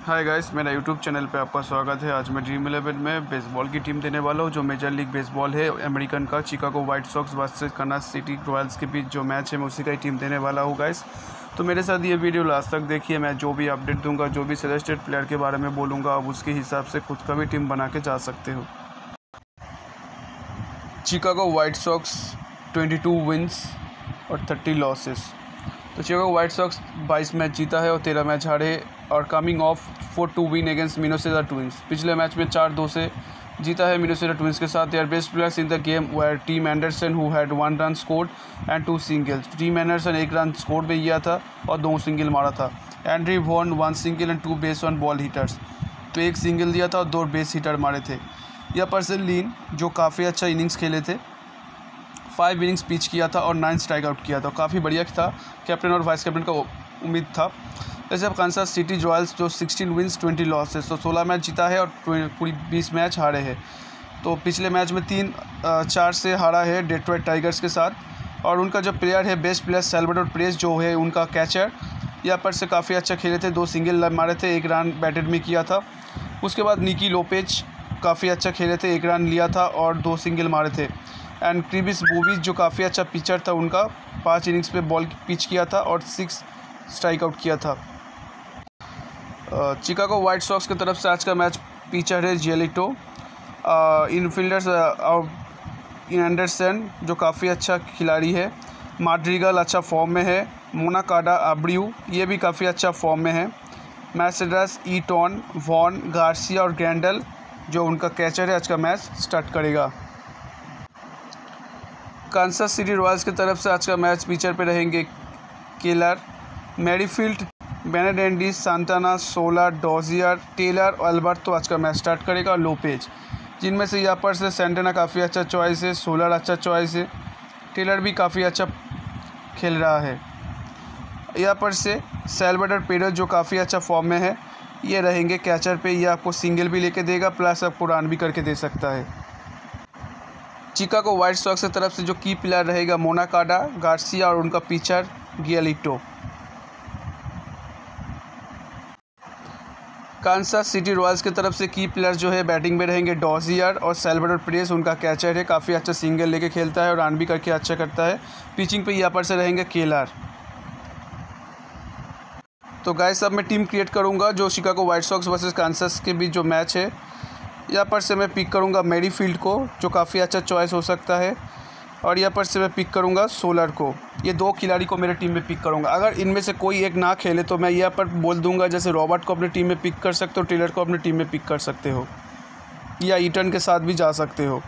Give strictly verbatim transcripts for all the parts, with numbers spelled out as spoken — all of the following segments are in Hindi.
हाय गाइस, मेरा यूट्यूब चैनल पे आपका स्वागत है। आज मैं ड्रीम इलेवन में बेसबॉल की टीम देने वाला हूँ, जो मेजर लीग बेसबॉल है अमेरिकन का। Chicago White Sox versus Kansas City Royals के बीच जो मैच है मैं उसी का ही टीम देने वाला हूँ गाइस। तो मेरे साथ ये वीडियो लास्ट तक देखिए। मैं जो भी अपडेट दूंगा, जो भी सजेस्टेड प्लेयर के बारे में बोलूँगा, आप उसके हिसाब से खुद का भी टीम बना के जा सकते हो। Chicago White Sox twenty two wins और थर्टी लॉसेस। तो चिकागो वाइट सॉक्स बाईस मैच जीता है और तेरह मैच हारे और coming off four two win against Minnesota Twins. पिछले मैच में चार दो से जीता है मिनेसोटा ट्विंस के साथ। Their best players in the game were Tim Anderson who had one run scored and two singles. Tim Anderson एक रन स्कोर भी किया था और दो सिंगल मारा था। Andrew Vaughn one single and two base on ball hitters. तो एक सिंगल दिया था और दो बेस हिटर मारे थे। यह पर्सन लीन जो काफ़ी अच्छा इनिंग्स खेले थे, फाइव इनिंग्स पिच किया था और नाइन स्ट्राइक आउट किया था। काफ़ी बढ़िया था। कैप्टन और वाइस कैप्टन का उम्मीद था। जैसे अब कांसास सिटी रॉयल्स जो सिक्सटीन विन्स ट्वेंटी लॉसेस, तो सोलह मैच जीता है और पूरी बीस मैच हारे हैं। तो पिछले मैच में तीन चार से हारा है डेट्रॉइट टाइगर्स के साथ। और उनका जो प्लेयर है, बेस्ट प्लेयर सैल्वाडोर पेरेज जो है उनका कैचर, यहाँ पर से काफ़ी अच्छा खेले थे। दो सिंगल मारे थे, एक रन बैटेड में किया था। उसके बाद निकी लोपेज काफ़ी अच्छा खेले थे, एक रन लिया था और दो सिंगल मारे थे। एंड क्रिबिस बोविस जो काफ़ी अच्छा पिचर था, उनका पाँच इनिंग्स पे बॉल पिच किया था और सिक्स स्ट्राइक आउट किया था। चिकागो वाइट सॉक्स की तरफ से आज का मैच पिचर है जियालिटो। इनफील्डर्स इन एंडरसन जो काफ़ी अच्छा खिलाड़ी है। माड्रिगल अच्छा फॉर्म में है। मोनाकाडा, अब्रियू ये भी काफ़ी अच्छा फॉर्म में है। मैसेडस, ईटॉन, वॉन, गार्सिया और ग्रैंडल जो उनका कैचर है आज का मैच स्टार्ट करेगा। कांसास सिटी रॉयल्स की तरफ से आज का मैच पिचर पे रहेंगे Keller, Merrifield, Benintendi, Santana, Soler, Dozier, Taylor और अल्बर्ट तो आज का मैच स्टार्ट करेगा। लोपेज, जिनमें से यहाँ पर से सैंटाना काफ़ी अच्छा चॉइस है, सोलर अच्छा चॉइस है, टेलर भी काफ़ी अच्छा खेल रहा है। यहाँ पर से सैल्वाडोर पेरेज जो काफ़ी अच्छा फॉर्म में है, ये रहेंगे कैचर पे। ये आपको सिंगल भी लेके देगा, प्लस आपको रन भी करके दे सकता है। चिकागो वाइट सॉक्स की तरफ से जो की प्लेयर रहेगा मोनाकाडा, गार्सिया और उनका pitcher Giolito. Kansas City Royals की तरफ से की प्लेयर जो है बैटिंग में रहेंगे डॉजियर और सैल्वाडोर पेरेज उनका कैचर है। काफ़ी अच्छा सिंगल लेके खेलता है और रन भी करके अच्छा करता है। पिचिंग पे यहाँ पर से रहेंगे केलर। तो गाइस अब मैं टीम क्रिएट करूँगा जो Chicago White Sox versus Kansas के बीच जो मैच है। यहाँ पर से मैं पिक करूँगा मैरीफील्ड को जो काफ़ी अच्छा चॉइस हो सकता है, और यहाँ पर से मैं पिक करूँगा सोलर को। ये दो खिलाड़ी को मेरे टीम में पिक करूँगा। अगर इनमें से कोई एक ना खेले तो मैं यहाँ पर बोल दूँगा, जैसे रॉबर्ट को अपनी टीम में पिक कर सकते हो, टेलर को अपनी टीम में पिक कर सकते हो, या ईटन के साथ भी जा सकते हो।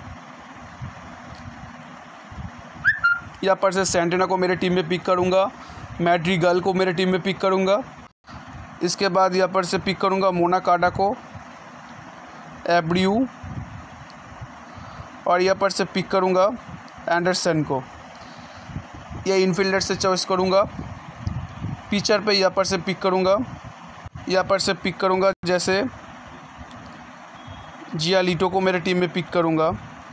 यहाँ पर से सैंटाना को मेरे टीम में पिक करूँगा, मैड्रिगल को मेरे टीम में पिक करूँगा। इसके बाद यहाँ पर से पिक करूँगा मोनाकाडा को, एब्रियू, और यहाँ पर से पिक करूँगा एंडरसन को। ये इनफील्डर से चॉइस करूँगा। पिचर पे यहाँ पर से पिक करूँगा, यहाँ पर से पिक करूँगा जैसे जियालिटो को मेरे टीम में पिक करूँगा।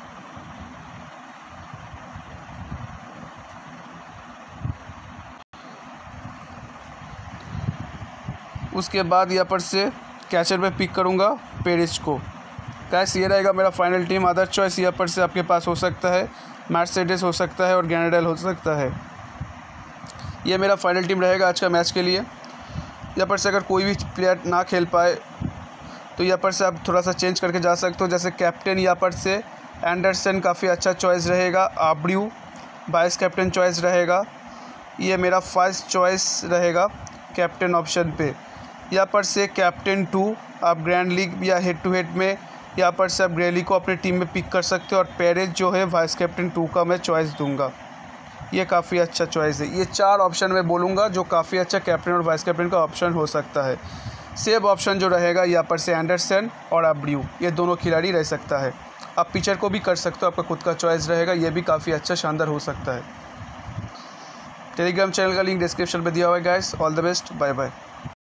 उसके बाद यहाँ पर से कैचर पे पिक करूँगा पेरेज को। कैस ये रहेगा मेरा फाइनल टीम। अदर चॉइस यहाँ पर से आपके पास हो सकता है, मर्सिडीज हो सकता है और ग्रेनेडल हो सकता है। ये मेरा फाइनल टीम रहेगा आज का मैच के लिए। यहाँ पर से अगर कोई भी प्लेयर ना खेल पाए तो यहाँ पर से आप थोड़ा सा चेंज करके जा सकते हो। जैसे कैप्टन यहाँ पर से एंडरसन काफ़ी अच्छा चॉइस रहेगा, अब्रियू वाइस कैप्टन चॉइस रहेगा। ये मेरा फर्स्ट चॉइस रहेगा कैप्टन ऑप्शन पे। यहाँ पर से कैप्टन टू आप ग्रैंड लीग या हेड टू हेड में यहाँ पर से आप ग्रेली को अपनी टीम में पिक कर सकते हो, और पेरेज जो है वाइस कैप्टन टू का मैं चॉइस दूंगा। ये काफ़ी अच्छा चॉइस है। ये चार ऑप्शन मैं बोलूँगा जो काफ़ी अच्छा कैप्टन और वाइस कैप्टन का ऑप्शन हो सकता है। सेफ ऑप्शन जो रहेगा यहाँ पर से एंडरसन और अब्रियू, ये दोनों खिलाड़ी रह सकता है। आप पिचर को भी कर सकते हो, आपका खुद का चॉइस रहेगा। ये भी काफ़ी अच्छा शानदार हो सकता है। टेलीग्राम चैनल का लिंक डिस्क्रिप्शन में दिया हुआ है guys. All the best, bye bye.